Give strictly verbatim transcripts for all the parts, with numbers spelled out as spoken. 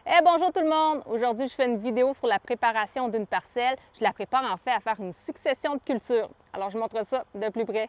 Hey, bonjour tout le monde! Aujourd'hui, je fais une vidéo sur la préparation d'une parcelle. Je la prépare en fait à faire une succession de cultures. Alors, je montre ça de plus près.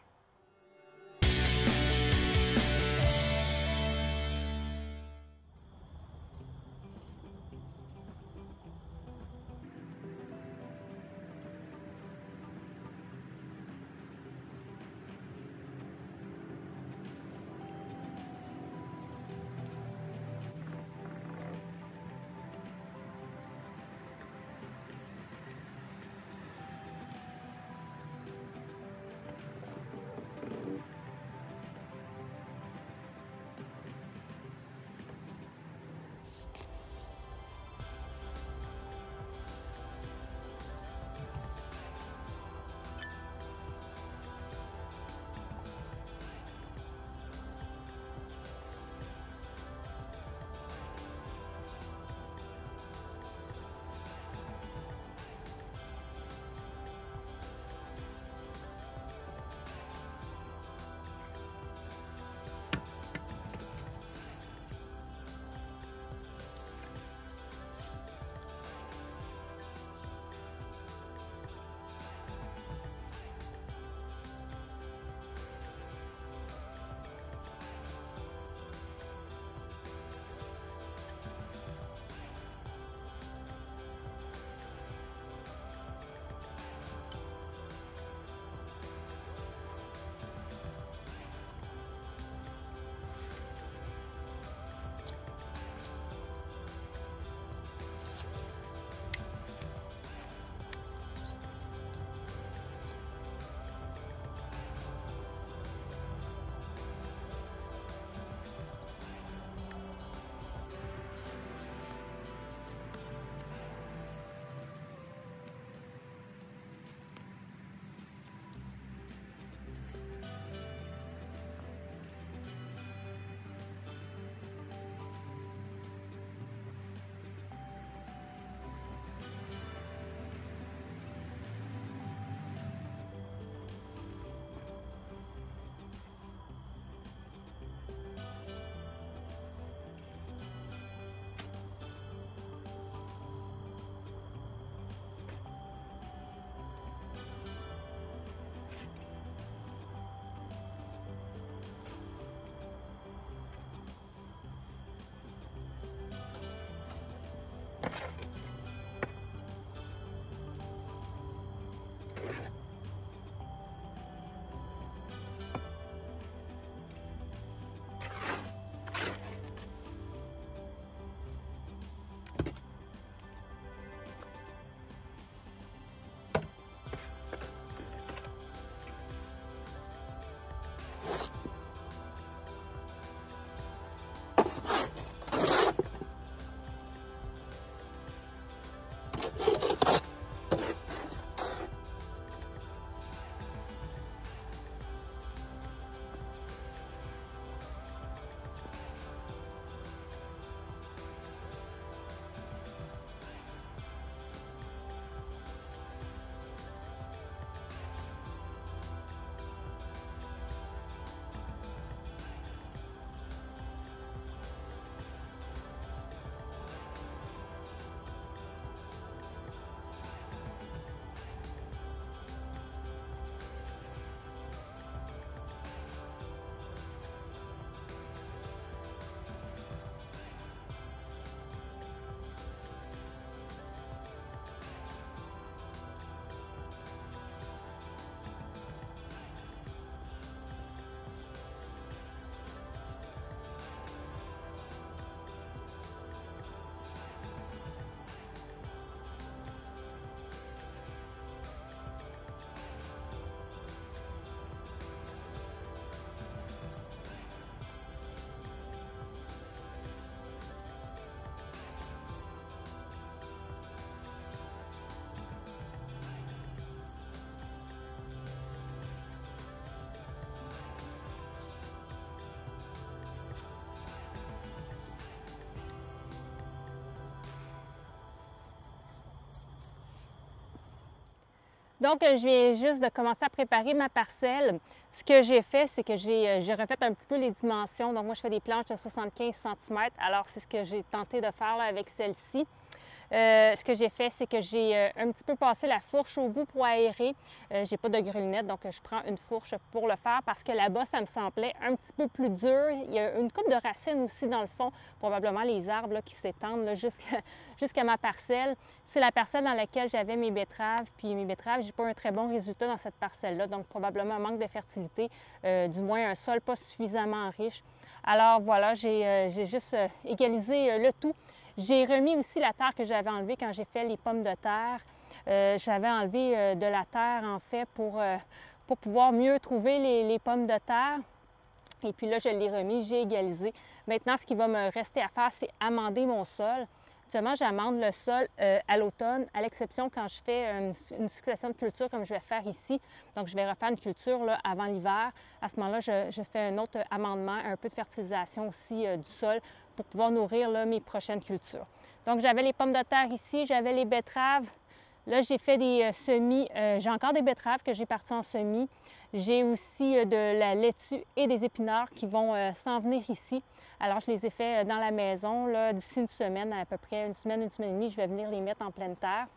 Donc, je viens juste de commencer à préparer ma parcelle. Ce que j'ai fait, c'est que j'ai refait un petit peu les dimensions. Donc, moi, je fais des planches de soixante-quinze centimètres. Alors, c'est ce que j'ai tenté de faire là, avec celle-ci. Euh, ce que j'ai fait, c'est que j'ai euh, un petit peu passé la fourche au bout pour aérer. Euh, j'ai pas de grelinette, donc je prends une fourche pour le faire parce que là-bas, ça me semblait un petit peu plus dur. Il y a une coupe de racines aussi dans le fond, probablement les arbres là, qui s'étendent jusqu'à jusqu'à ma parcelle. C'est la parcelle dans laquelle j'avais mes betteraves, puis mes betteraves, j'ai pas un très bon résultat dans cette parcelle-là, donc probablement un manque de fertilité, euh, du moins un sol pas suffisamment riche. Alors voilà, j'ai euh, juste euh, égalisé euh, le tout. J'ai remis aussi la terre que j'avais enlevée quand j'ai fait les pommes de terre. Euh, j'avais enlevé euh, de la terre, en fait, pour, euh, pour pouvoir mieux trouver les, les pommes de terre. Et puis là, je l'ai remis, j'ai égalisé. Maintenant, ce qui va me rester à faire, c'est amender mon sol. Actuellement, j'amende le sol euh, à l'automne, à l'exception quand je fais une, une succession de cultures comme je vais faire ici. Donc, je vais refaire une culture là, avant l'hiver. À ce moment-là, je, je fais un autre amendement, un peu de fertilisation aussi euh, du sol pour pouvoir nourrir là, mes prochaines cultures. Donc, j'avais les pommes de terre ici, j'avais les betteraves. Là, j'ai fait des euh, semis. Euh, j'ai encore des betteraves que j'ai parties en semis. J'ai aussi euh, de la laitue et des épinards qui vont euh, s'en venir ici. Alors, je les ai fait dans la maison. D'ici une semaine, à peu près une semaine, une semaine et demie, je vais venir les mettre en pleine terre.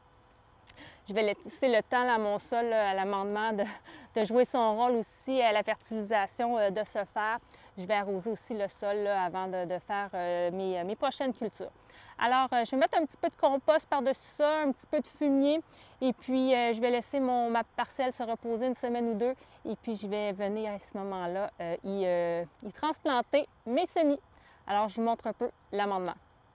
Je vais laisser le temps là, à mon sol, là, à l'amendement, de, de jouer son rôle aussi, à la fertilisation euh, de se faire. Je vais arroser aussi le sol là, avant de, de faire euh, mes, mes prochaines cultures. Alors, euh, je vais mettre un petit peu de compost par-dessus ça, un petit peu de fumier, et puis euh, je vais laisser mon, ma parcelle se reposer une semaine ou deux, et puis je vais venir à ce moment-là euh, y, euh, y transplanter mes semis. Alors, je vous montre un peu l'amendement.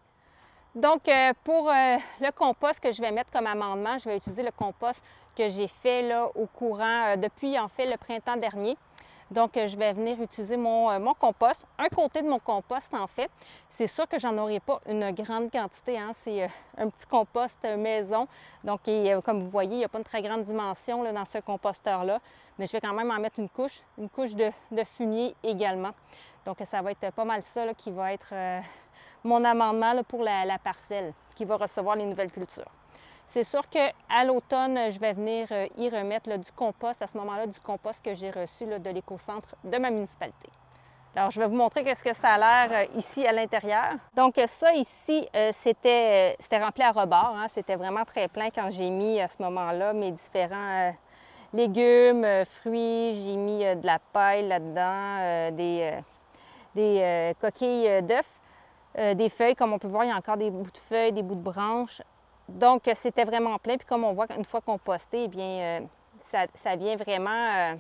Donc, euh, pour euh, le compost que je vais mettre comme amendement, je vais utiliser le compost que j'ai fait là, au courant euh, depuis, en fait, le printemps dernier. Donc, euh, je vais venir utiliser mon, euh, mon compost, un côté de mon compost, en fait. C'est sûr que j'en aurai pas une grande quantité, hein? C'est euh, un petit compost euh, maison. Donc, et, euh, comme vous voyez, il n'y a pas une très grande dimension là, dans ce composteur-là. Mais je vais quand même en mettre une couche, une couche de, de fumier également. Donc, ça va être pas mal ça là, qui va être euh, mon amendement là, pour la, la parcelle qui va recevoir les nouvelles cultures. C'est sûr qu'à l'automne, je vais venir euh, y remettre là, du compost, à ce moment-là, du compost que j'ai reçu là, de l'éco-centre de ma municipalité. Alors, je vais vous montrer qu'est-ce que ça a l'air euh, ici à l'intérieur. Donc, ça ici, euh, c'était euh, rempli à rebord. Hein? C'était vraiment très plein quand j'ai mis à ce moment-là mes différents euh, légumes, euh, fruits. J'ai mis euh, de la paille là-dedans, euh, des, euh, des euh, coquilles d'œufs, euh, des feuilles. Comme on peut voir, il y a encore des bouts de feuilles, des bouts de branches. Donc, c'était vraiment plein. Puis comme on voit, une fois composté, eh bien, euh, ça, ça vient vraiment... Euh,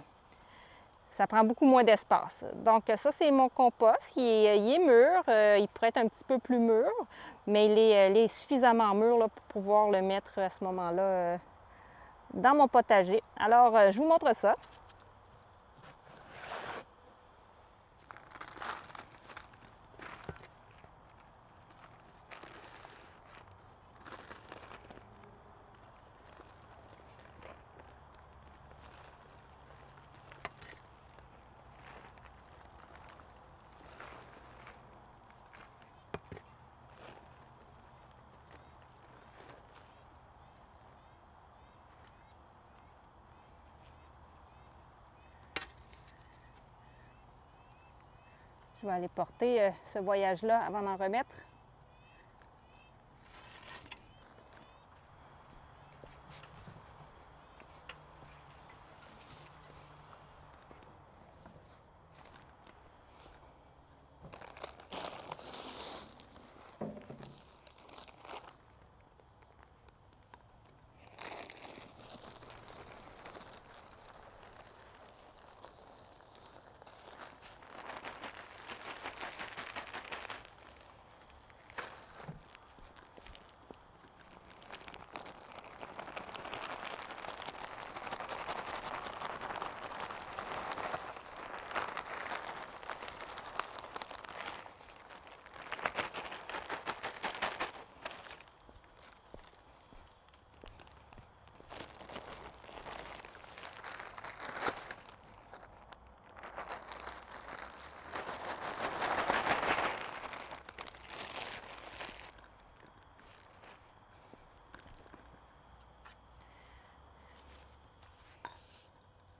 ça prend beaucoup moins d'espace. Donc, ça, c'est mon compost. Il est, il est mûr. Euh, il pourrait être un petit peu plus mûr, mais il est, il est suffisamment mûr là, pour pouvoir le mettre à ce moment-là euh, dans mon potager. Alors, euh, je vous montre ça. Je vais aller porter euh, ce voyage-là avant d'en remettre.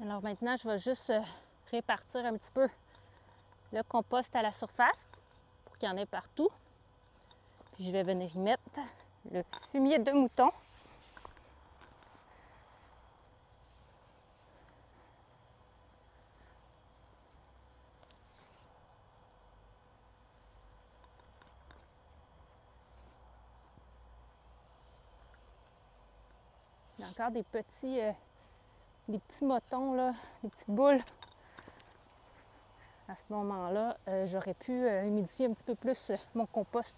Alors maintenant, je vais juste euh, répartir un petit peu le compost à la surface pour qu'il y en ait partout. Puis je vais venir y mettre le fumier de mouton. Il y a encore des petits, euh, des petits motons, là, des petites boules. À ce moment-là, euh, j'aurais pu euh, humidifier un petit peu plus euh, mon compost.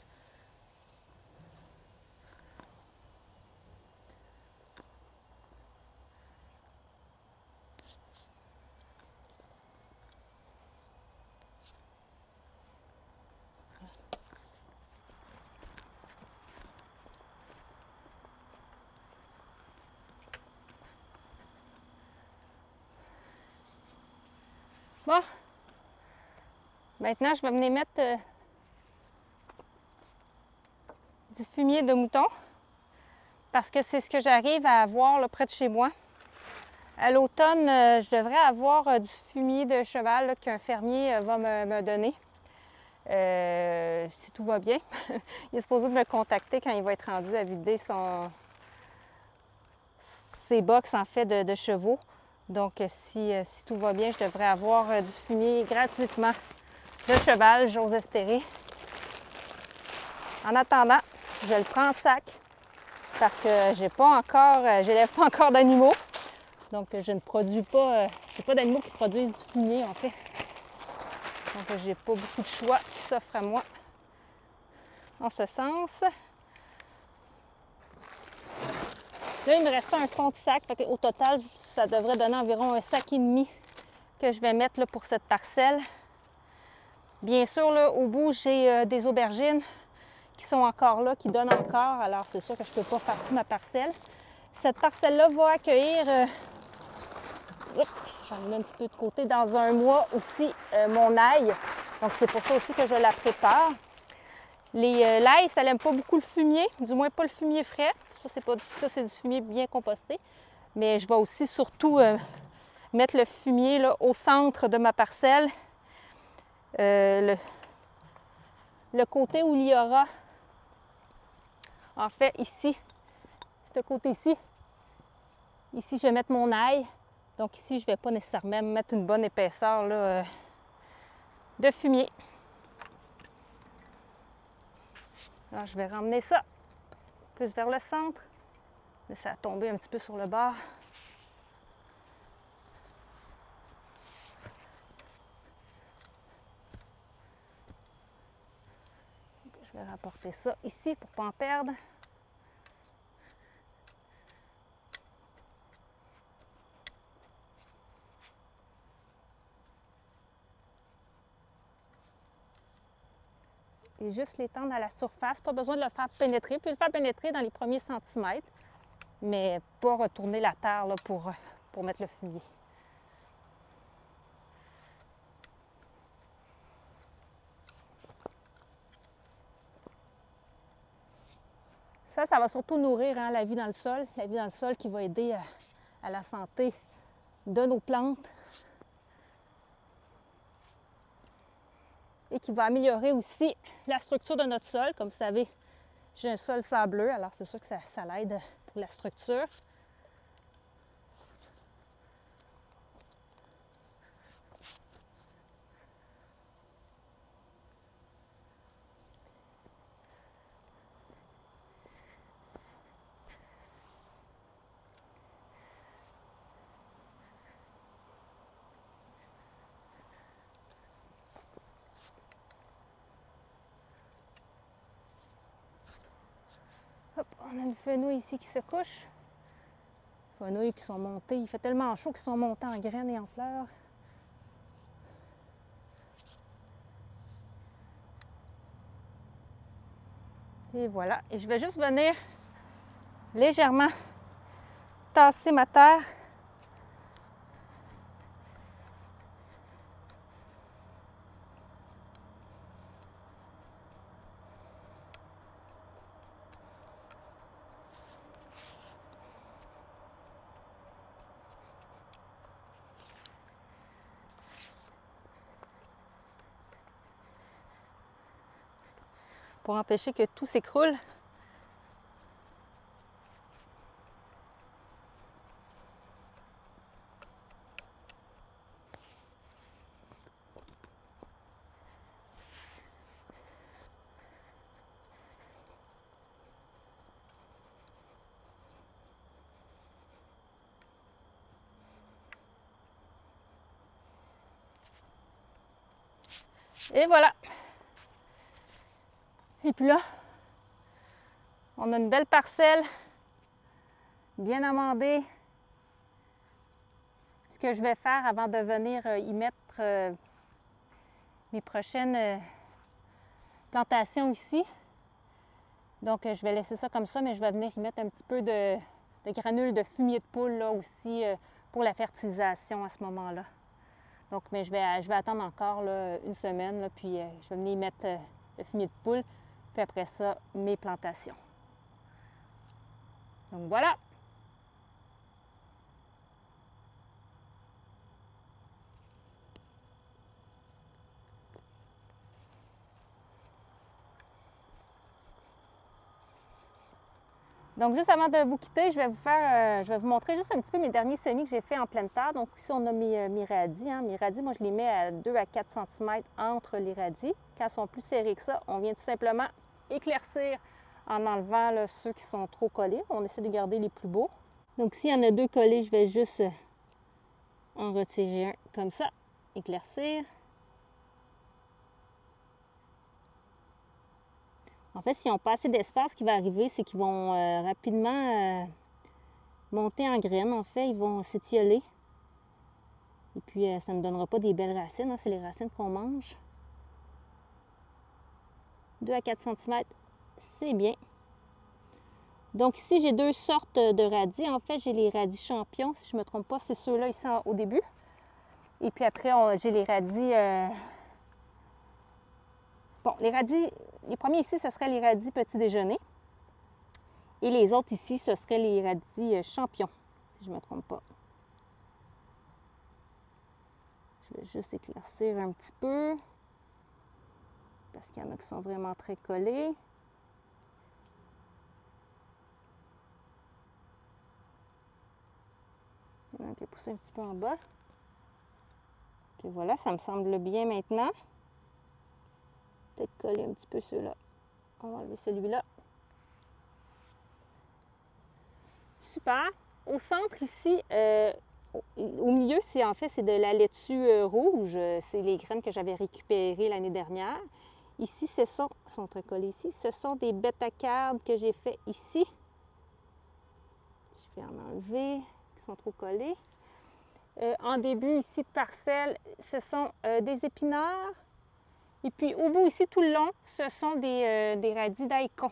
Bon, maintenant je vais venir mettre euh, du fumier de mouton parce que c'est ce que j'arrive à avoir là, près de chez moi. À l'automne, euh, je devrais avoir euh, du fumier de cheval qu'un fermier euh, va me, me donner. Euh, si tout va bien. Il est supposé de me contacter quand il va être rendu à vider son... ses box en fait de, de chevaux. Donc si, si tout va bien, je devrais avoir du fumier gratuitement de cheval, j'ose espérer. En attendant, je le prends en sac parce que j'ai pas encore, j'élève pas encore d'animaux. Donc je ne produis pas, j'ai pas d'animaux qui produisent du fumier en fait. Donc j'ai pas beaucoup de choix qui s'offrent à moi en ce sens. Là, il me reste un fond de sac. Fait au total, ça devrait donner environ un sac et demi que je vais mettre là, pour cette parcelle. Bien sûr, là, au bout, j'ai euh, des aubergines qui sont encore là, qui donnent encore. Alors, c'est sûr que je ne peux pas faire toute ma parcelle. Cette parcelle-là va accueillir, euh... j'en mets un petit peu de côté, dans un mois aussi, euh, mon ail. Donc, c'est pour ça aussi que je la prépare. Les, euh, l'ail, ça n'aime pas beaucoup le fumier, du moins pas le fumier frais. Ça, c'est, pas, ça, c'est du fumier bien composté. Mais je vais aussi surtout euh, mettre le fumier là, au centre de ma parcelle. Euh, le, le côté où il y aura, en fait, ici, ce côté-ci, ici, je vais mettre mon ail. Donc ici, je ne vais pas nécessairement mettre une bonne épaisseur là, euh, de fumier. Alors, je vais ramener ça plus vers le centre. Laisser tomber un petit peu sur le bord. Je vais rapporter ça ici pour ne pas en perdre. Et juste l'étendre à la surface, pas besoin de le faire pénétrer, puis le faire pénétrer dans les premiers centimètres, mais pas retourner la terre là, pour, pour mettre le fumier. Ça, ça va surtout nourrir hein, la vie dans le sol, la vie dans le sol qui va aider à, à la santé de nos plantes et qui va améliorer aussi la structure de notre sol. Comme vous savez, j'ai un sol sableux, alors c'est sûr que ça, ça l'aide pour la structure. Hop, on a une fenouil ici qui se couche. Fenouilles qui sont montées. Il fait tellement chaud qu'ils sont montés en graines et en fleurs. Et voilà. Et je vais juste venir légèrement tasser ma terre. pour empêcher que tout s'écroule. Et voilà. Et puis là, on a une belle parcelle, bien amendée. Ce que je vais faire avant de venir y mettre euh, mes prochaines euh, plantations ici. Donc, je vais laisser ça comme ça, mais je vais venir y mettre un petit peu de, de granules de fumier de poule là aussi euh, pour la fertilisation à ce moment-là. Donc, mais je vais, je vais attendre encore là, une semaine, là, puis euh, je vais venir y mettre euh, le fumier de poule, puis après ça, mes plantations. Donc voilà! Donc, juste avant de vous quitter, je vais vous faire, euh, je vais vous montrer juste un petit peu mes derniers semis que j'ai fait en pleine terre. Donc, ici, on a mes, euh, mes radis. Hein. Mes radis, moi, je les mets à deux à quatre centimètres entre les radis. Quand ils sont plus serrés que ça, on vient tout simplement éclaircir en enlevant là, ceux qui sont trop collés. On essaie de garder les plus beaux. Donc, s'il y en a deux collés, je vais juste euh, en retirer un comme ça, éclaircir. En fait, s'ils n'ont pas assez d'espace, ce qui va arriver, c'est qu'ils vont euh, rapidement euh, monter en graines. En fait, ils vont s'étioler. Et puis, euh, ça ne donnera pas des belles racines. Hein, c'est les racines qu'on mange. deux à quatre centimètres, c'est bien. Donc ici, j'ai deux sortes de radis. En fait, j'ai les radis champions, si je ne me trompe pas. C'est ceux-là ici en, au début. Et puis après, j'ai les radis... Euh... Bon, les radis... Les premiers ici, ce seraient les radis petit déjeuner. Et les autres ici, ce seraient les radis champions, si je ne me trompe pas. Je vais juste éclaircir un petit peu. Parce qu'il y en a qui sont vraiment très collés. Il y en a qui a poussé un petit peu en bas. Et voilà, ça me semble bien maintenant. Peut-être coller un petit peu ceux-là. On va enlever celui-là. Super. Au centre ici, euh, au milieu, c'est en fait c'est de la laitue euh, rouge. C'est les graines que j'avais récupérées l'année dernière. Ici, ce sont, sont très collés ici. Ce sont des bêta-cardes que j'ai fait ici. Je vais en enlever, qui sont trop collés. Euh, en début ici de parcelle, ce sont euh, des épinards. Et puis au bout ici, tout le long, ce sont des, euh, des radis daikon.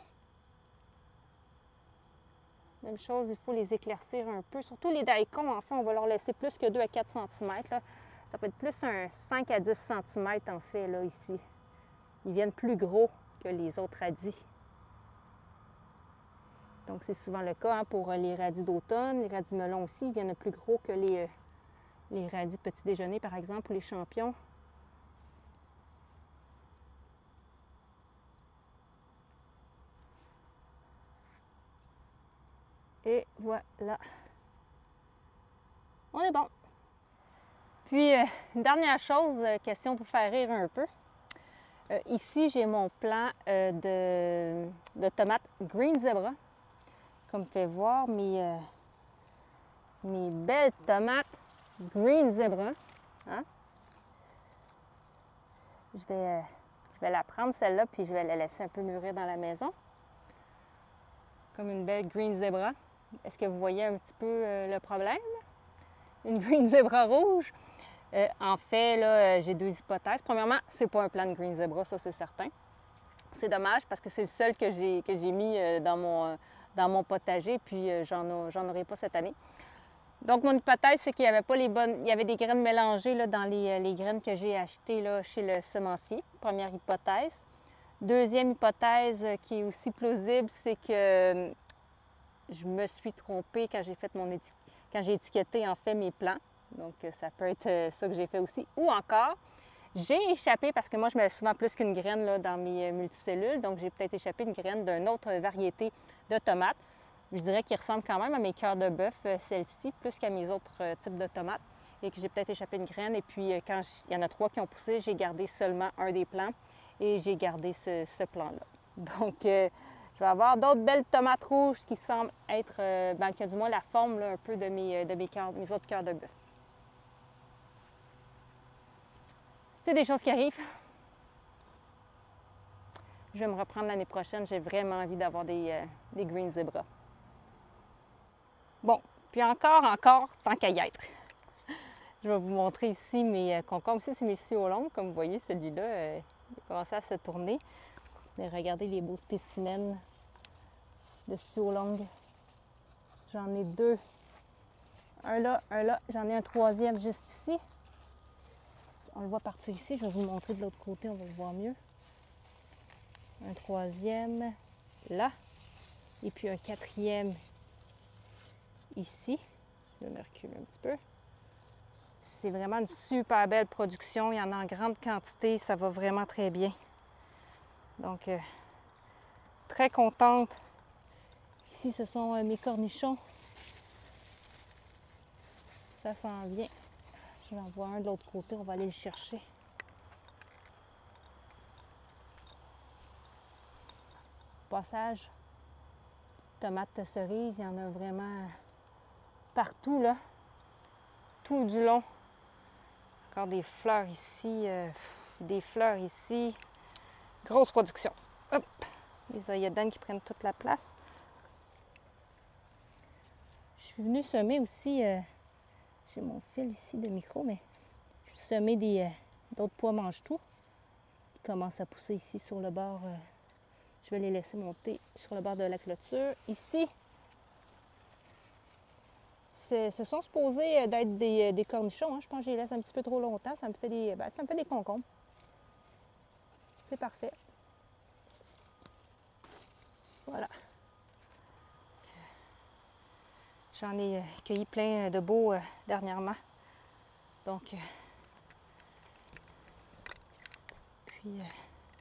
Même chose, il faut les éclaircir un peu. Surtout les daikons, en fait, on va leur laisser plus que deux à quatre centimètres. Là. Ça peut être plus un cinq à dix centimètres en fait, là, ici. Ils viennent plus gros que les autres radis. Donc c'est souvent le cas hein, pour les radis d'automne. Les radis melons aussi, ils viennent plus gros que les, euh, les radis petit déjeuner, par exemple, ou les champions. Et voilà. On est bon. Puis, euh, une dernière chose, euh, question pour faire rire un peu. Euh, ici, j'ai mon plant euh, de, de tomates Green Zebra. Comme vous pouvez voir, mes, euh, mes belles tomates Green Zebra. Hein? Je vais, euh, je vais la prendre celle-là, puis je vais la laisser un peu mûrir dans la maison. Comme une belle Green Zebra. Est-ce que vous voyez un petit peu euh, le problème? Une Green Zebra rouge. Euh, en fait, là, j'ai deux hypothèses. Premièrement, c'est pas un plant de Green Zebra, ça c'est certain. C'est dommage parce que c'est le seul que j'ai que j'ai mis euh, dans, mon, euh, dans mon potager, puis euh, j'en j'en aurai pas cette année. Donc, mon hypothèse, c'est qu'il y avait pas les bonnes. Il y avait des graines mélangées là, dans les, les graines que j'ai achetées là, chez le semencier. Première hypothèse. Deuxième hypothèse euh, qui est aussi plausible, c'est que euh, je me suis trompée quand j'ai fait mon éti... quand j'ai étiqueté en fait mes plants. Donc, ça peut être ça que j'ai fait aussi. Ou encore, J'ai échappé, parce que moi, je mets souvent plus qu'une graine là, dans mes multicellules, donc j'ai peut-être échappé une graine d'une autre variété de tomates. Je dirais qu'il ressemble quand même à mes cœurs de bœuf, celle-ci, plus qu'à mes autres types de tomates, et que j'ai peut-être échappé une graine. Et puis, quand il y en a trois qui ont poussé, j'ai gardé seulement un des plants et j'ai gardé ce, ce plant-là. Donc, euh, je vais avoir d'autres belles tomates rouges qui semblent être, euh, ben, qui ont du moins la forme là, un peu de mes, de mes, cœurs, mes autres cœurs de bœuf. C'est des choses qui arrivent. Je vais me reprendre l'année prochaine. J'ai vraiment envie d'avoir des, euh, des Green Zebra. Bon, puis encore, encore, tant qu'à y être. Je vais vous montrer ici mes concombres. Ici, c'est mes suaux longues. Comme vous voyez, celui-là, euh, il a commencé à se tourner. Mais regardez les beaux spécimens de suaux longues. J'en ai deux. Un là, un là. J'en ai un troisième juste ici. On le voit partir ici. Je vais vous le montrer de l'autre côté. On va le voir mieux. Un troisième là. Et puis un quatrième ici. Je vais me reculer un petit peu. C'est vraiment une super belle production. Il y en a en grande quantité. Ça va vraiment très bien. Donc, euh, très contente. Ici, ce sont euh, mes cornichons. Ça s'en vient. Je vais en voir un de l'autre côté. On va aller le chercher. Passage. Petite tomate cerise. Il y en a vraiment partout, là. Tout du long. Encore des fleurs ici. Euh, des fleurs ici. Grosse production. Hop! Les oïodanes qui prennent toute la place. Je suis venue semer aussi, euh, j'ai mon fil ici de micro, mais je suis semé des, euh, d'autres pois mange-tout qui commencent à pousser ici sur le bord. Euh, je vais les laisser monter sur le bord de la clôture. Ici, ce sont supposés d'être des, des cornichons. Hein. Je pense que je les laisse un petit peu trop longtemps. Ça me fait des, ben, ça me fait des concombres. C'est parfait. Voilà. J'en ai cueilli plein de beaux euh, dernièrement. Donc, euh, puis, euh,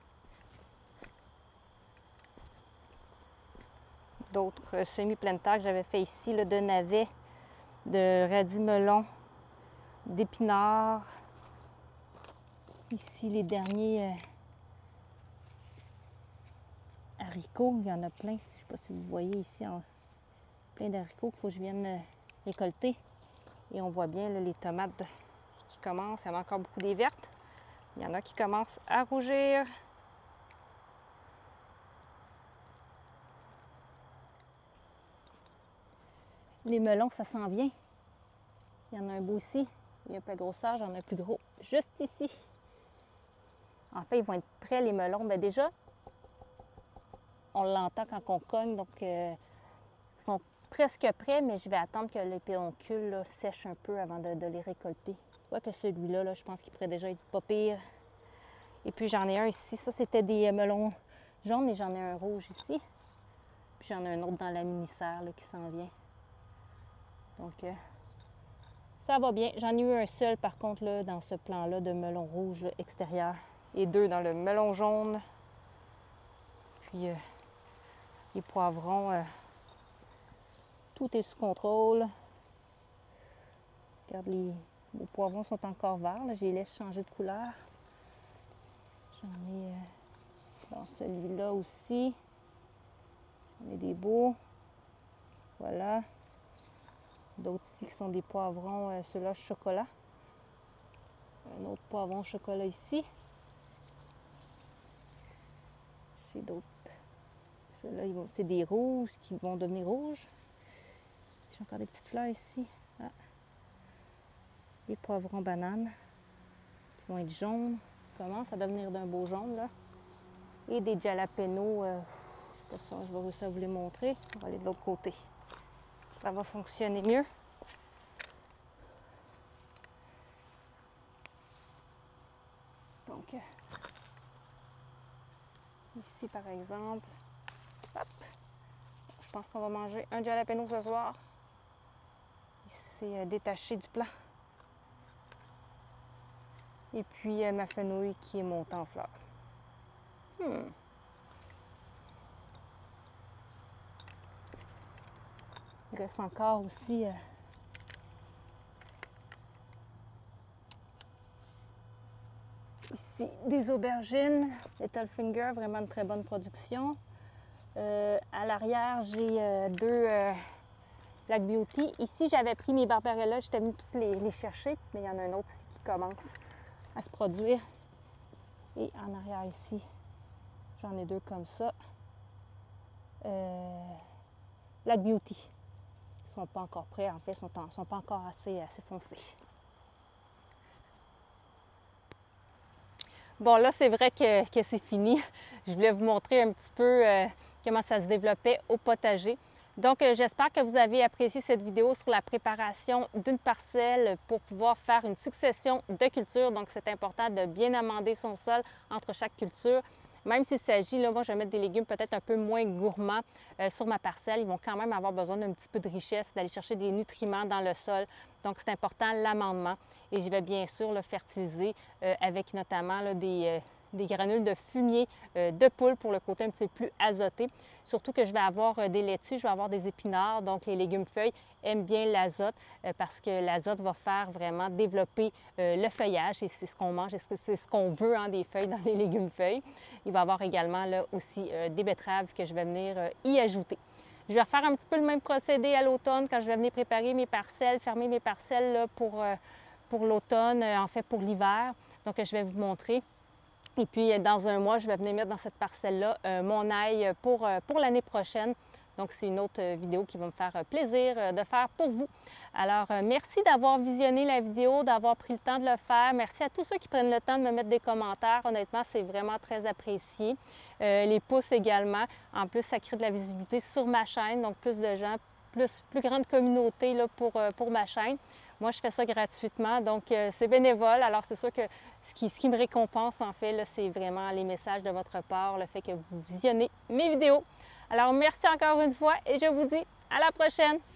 d'autres euh, semi-pleines terre que j'avais fait ici, là, de navets, de radis melon, d'épinards. Ici, les derniers euh, haricots, il y en a plein. Je ne sais pas si vous voyez ici, en, plein d'haricots qu'il faut que je vienne euh, récolter. Et on voit bien là, les tomates de, qui commencent. Il y en a encore beaucoup des vertes. Il y en a qui commencent à rougir. Les melons, ça s'en vient. Il y en a un beau ici. Il y a un peu de grosseur, j'en ai un plus gros juste ici. En fait, ils vont être prêts, les melons. Bien, déjà, on l'entend quand on cogne, donc euh, ils sont presque prêts, mais je vais attendre que les pédoncules là, sèchent un peu avant de, de les récolter. Tu vois que celui-là, là, je pense qu'il pourrait déjà être pas pire. Et puis j'en ai un ici. Ça, c'était des melons jaunes et j'en ai un rouge ici. Puis j'en ai un autre dans la mini-serre là, qui s'en vient. Donc, euh, ça va bien. J'en ai eu un seul, par contre, là, dans ce plan-là de melon rouge là, extérieur. Et deux dans le melon jaune. Puis, euh, les poivrons, euh, tout est sous contrôle. Regarde, les, les poivrons sont encore verts. Là. Je les laisse changer de couleur. J'en ai euh, dans celui-là aussi. J'en ai des beaux. Voilà. D'autres ici qui sont des poivrons, euh, ceux-là chocolat. Un autre poivron chocolat ici. J'ai d'autres. Ceux-là, c'est des rouges qui vont devenir rouges. J'ai encore des petites fleurs ici. Ah. Les poivrons bananes qui vont être jaunes. Ils commencent à devenir d'un beau jaune, là. Et des jalapenos. Euh, je sais pas si je vais réussir à vous les montrer. On va aller de l'autre côté. Ça va fonctionner mieux. Donc, euh, ici, par exemple, hop, je pense qu'on va manger un jalapeno ce soir. Il s'est détaché du plat. Et puis euh, ma fenouil qui est montée en fleurs. Hmm. Il reste encore aussi euh, ici des aubergines, Littlefinger, vraiment de très bonne production. Euh, à l'arrière, j'ai euh, deux euh, Black Beauty. Ici, j'avais pris mes Barbarella, j'étais venue toutes les, les chercher, mais il y en a un autre ici qui commence à se produire. Et en arrière ici, j'en ai deux comme ça. Euh, Black Beauty. Ils ne sont pas encore prêts, en fait, ils ne sont, sont pas encore assez, assez foncés. Bon, là, c'est vrai que, que c'est fini. Je voulais vous montrer un petit peu euh, comment ça se développait au potager. Donc, euh, j'espère que vous avez apprécié cette vidéo sur la préparation d'une parcelle pour pouvoir faire une succession de cultures. Donc, c'est important de bien amender son sol entre chaque culture. Même s'il s'agit, là, moi, je vais mettre des légumes peut-être un peu moins gourmands euh, sur ma parcelle. Ils vont quand même avoir besoin d'un petit peu de richesse, d'aller chercher des nutriments dans le sol. Donc, c'est important l'amendement. Et je vais bien sûr le fertiliser euh, avec notamment là, des, euh, des granules de fumier euh, de poule pour le côté un petit peu plus azoté. Surtout que je vais avoir euh, des laitues, je vais avoir des épinards. Donc, les légumes feuilles aiment bien l'azote euh, parce que l'azote va faire vraiment développer euh, le feuillage et c'est ce qu'on mange et c'est ce qu'on veut, hein, des feuilles dans les légumes feuilles. Il va y avoir également là aussi euh, des betteraves que je vais venir euh, y ajouter. Je vais refaire un petit peu le même procédé à l'automne quand je vais venir préparer mes parcelles, fermer mes parcelles là, pour, euh, pour l'automne, euh, en fait pour l'hiver. Donc, je vais vous montrer. Et puis, dans un mois, je vais venir mettre dans cette parcelle-là euh, mon ail pour, euh, pour l'année prochaine. Donc, c'est une autre vidéo qui va me faire plaisir de faire pour vous. Alors, euh, merci d'avoir visionné la vidéo, d'avoir pris le temps de le faire. Merci à tous ceux qui prennent le temps de me mettre des commentaires. Honnêtement, c'est vraiment très apprécié. Euh, les pouces également. En plus, ça crée de la visibilité sur ma chaîne. Donc, plus de gens, plus, plus grande communauté là, pour, euh, pour ma chaîne. Moi, je fais ça gratuitement, donc euh, c'est bénévole. Alors, c'est sûr que ce qui, ce qui me récompense, en fait, c'est vraiment les messages de votre part, le fait que vous visionnez mes vidéos. Alors, merci encore une fois et je vous dis à la prochaine!